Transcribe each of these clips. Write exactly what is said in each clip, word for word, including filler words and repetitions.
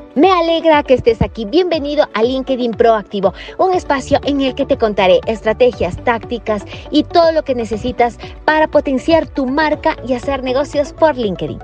Me alegra que estés aquí. Bienvenido a LinkedIn Proactivo, un espacio en el que te contaré estrategias, tácticas y todo lo que necesitas para potenciar tu marca y hacer negocios por LinkedIn.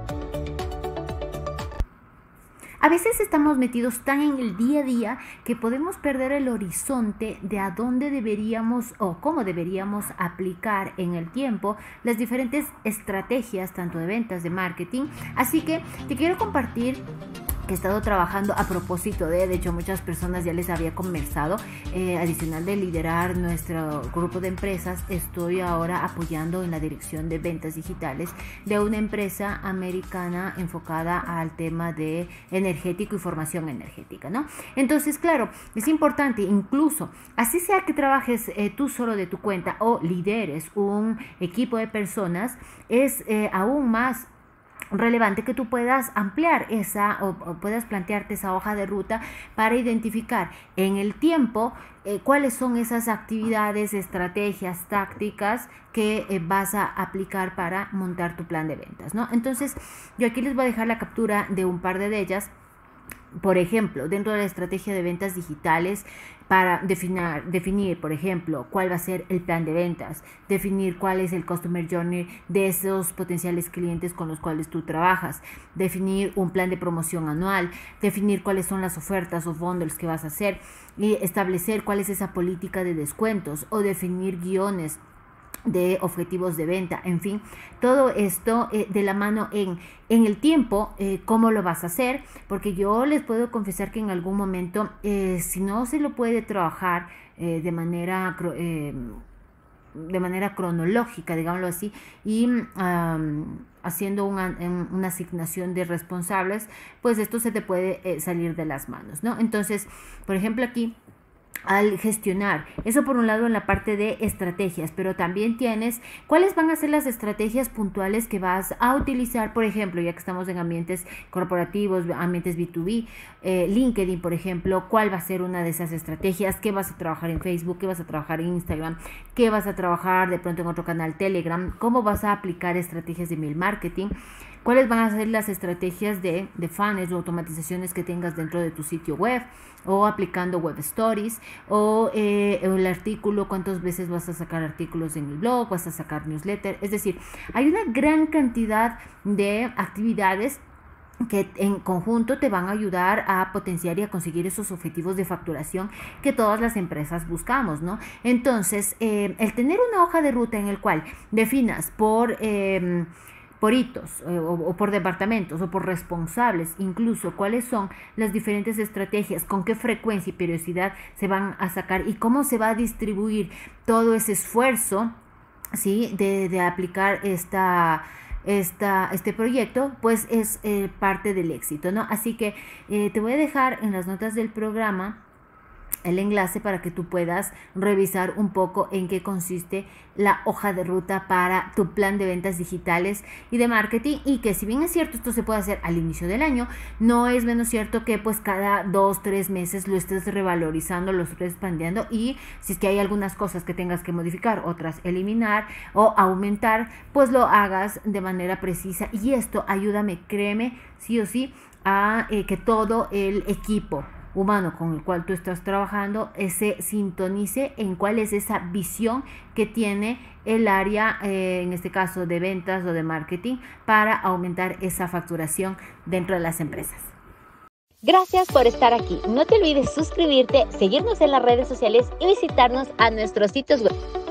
A veces estamos metidos tan en el día a día que podemos perder el horizonte de a dónde deberíamos o cómo deberíamos aplicar en el tiempo las diferentes estrategias, tanto de ventas, de marketing. Así que te quiero compartir que he estado trabajando a propósito de, de hecho muchas personas ya les había conversado, eh, adicional de liderar nuestro grupo de empresas, estoy ahora apoyando en la dirección de ventas digitales de una empresa americana enfocada al tema de energético y formación energética, ¿no? Entonces, claro, es importante, incluso, así sea que trabajes eh, tú solo de tu cuenta o lideres un equipo de personas, es eh, aún más relevante que tú puedas ampliar esa o, o puedas plantearte esa hoja de ruta para identificar en el tiempo eh, cuáles son esas actividades, estrategias, tácticas que eh, vas a aplicar para montar tu plan de ventas, ¿no? Entonces, yo aquí les voy a dejar la captura de un par de ellas. Por ejemplo, dentro de la estrategia de ventas digitales, para definir, definir, por ejemplo, cuál va a ser el plan de ventas, definir cuál es el customer journey de esos potenciales clientes con los cuales tú trabajas, definir un plan de promoción anual, definir cuáles son las ofertas o bundles que vas a hacer y establecer cuál es esa política de descuentos o definir guiones de objetivos de venta, en fin, todo esto eh, de la mano en, en el tiempo, eh, cómo lo vas a hacer, porque yo les puedo confesar que en algún momento, eh, si no se lo puede trabajar eh, de manera eh, de manera cronológica, digámoslo así, y um, haciendo una, una asignación de responsables, pues esto se te puede eh, salir de las manos, ¿no? Entonces, por ejemplo, aquí al gestionar, eso por un lado en la parte de estrategias, pero también tienes cuáles van a ser las estrategias puntuales que vas a utilizar, por ejemplo, ya que estamos en ambientes corporativos, ambientes B dos B, eh, LinkedIn, por ejemplo, cuál va a ser una de esas estrategias, qué vas a trabajar en Facebook, qué vas a trabajar en Instagram, qué vas a trabajar de pronto en otro canal Telegram, cómo vas a aplicar estrategias de email marketing, cuáles van a ser las estrategias de, de funnels o automatizaciones que tengas dentro de tu sitio web o aplicando web stories o eh, el artículo, cuántas veces vas a sacar artículos en el blog, vas a sacar newsletter, es decir, hay una gran cantidad de actividades que en conjunto te van a ayudar a potenciar y a conseguir esos objetivos de facturación que todas las empresas buscamos, ¿no? Entonces, eh, el tener una hoja de ruta en el cual definas por eh, por hitos eh, o, o por departamentos o por responsables, incluso cuáles son las diferentes estrategias, con qué frecuencia y periodicidad se van a sacar y cómo se va a distribuir todo ese esfuerzo, ¿sí? de, de aplicar esta Esta, este proyecto, pues es eh, parte del éxito, ¿no? Así que eh, te voy a dejar en las notas del programa el enlace para que tú puedas revisar un poco en qué consiste la hoja de ruta para tu plan de ventas digitales y de marketing, y que si bien es cierto esto se puede hacer al inicio del año, no es menos cierto que pues cada dos, tres meses lo estés revalorizando, lo estés expandiendo, y si es que hay algunas cosas que tengas que modificar, otras eliminar o aumentar, pues lo hagas de manera precisa, y esto ayúdame, créeme, sí o sí, a eh, que todo el equipo humano con el cual tú estás trabajando eh, se sintonice en cuál es esa visión que tiene el área, eh, en este caso de ventas o de marketing, para aumentar esa facturación dentro de las empresas. Gracias por estar aquí. No te olvides suscribirte, seguirnos en las redes sociales y visitarnos a nuestros sitios web.